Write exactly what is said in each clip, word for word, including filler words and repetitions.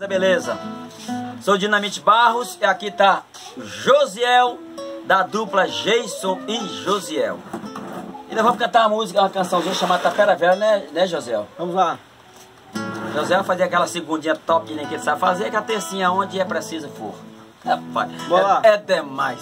Beleza, sou Dinamite Barros e aqui tá Josiel, da dupla Jason e Josiel. E nós vamos cantar uma música, uma cançãozinha chamada Tapera Velha, né, né Josiel? Vamos lá. Josiel vai fazer aquela segundinha top que ele sabe fazer, que a tercinha onde é preciso for. Rapaz, Bora lá. É, é demais.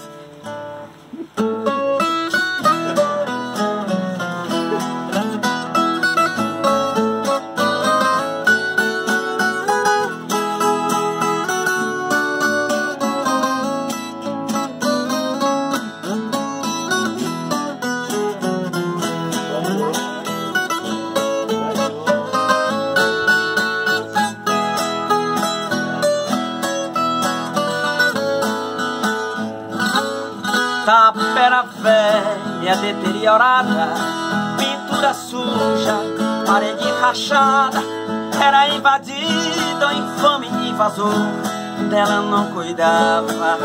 Tapera velha, deteriorada, pintura suja, parede rachada, era invadida, o infame invasor, dela não cuidava.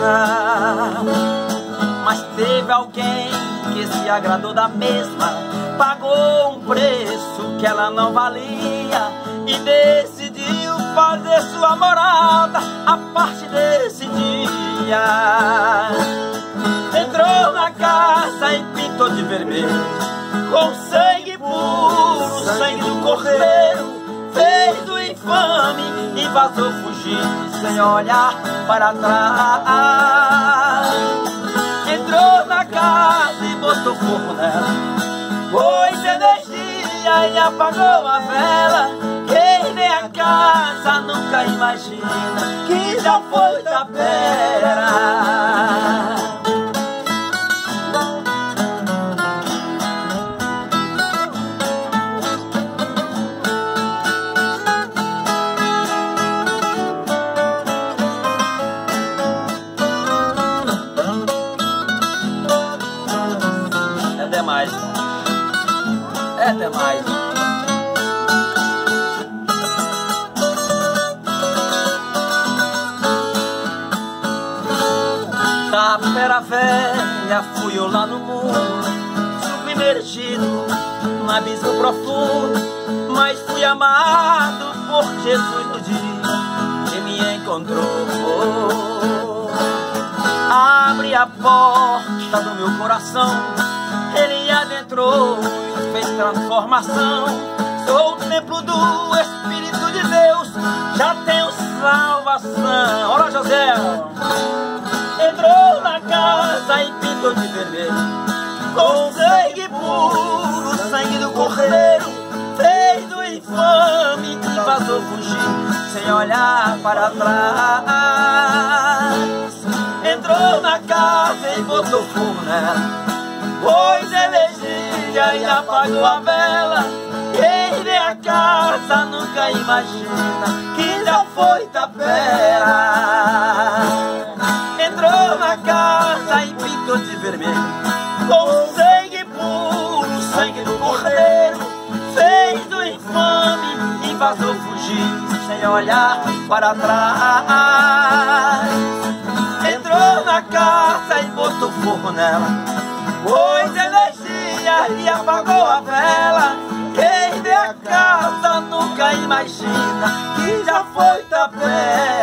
Mas teve alguém que se agradou da mesma, pagou um preço que ela não valia e decidiu fazer sua morada a partir desse dia. Entrou na casa e pintou de vermelho, com sangue puro, sangue do cordeiro. Fez o infame e vazou fugindo, sem olhar para trás. Entrou na casa e botou fogo nela, pôs energia e apagou a vela. Quem vem a casa nunca imagina que já foi tapera. É demais, é demais. Tapera velha, fui eu lá no mundo, submergido num abismo profundo, mas fui amado por Jesus no dia que me encontrou. Abre a porta do meu coração, Ele adentrou e fez transformação. Sou o templo do Espírito de Deus, já tenho salvação. Olha José, entrou na casa e pintou de vermelho, com sangue puro, sangue do cordeiro. Fez o infame e vazou fugir, sem olhar para trás. Entrou na casa e botou fogo nela, pôs energia e apagou a vela. Quem vê a casa nunca imagina que já foi tapera. Entrou na casa e pintou de vermelho, com sangue puro, sangue do cordeiro. Fez o infame e vazou fugir, sem olhar para trás. Entrou na casa e botou fogo nela, pôs energia e apagou a vela. Quem vê a casa nunca imagina que já foi tapera.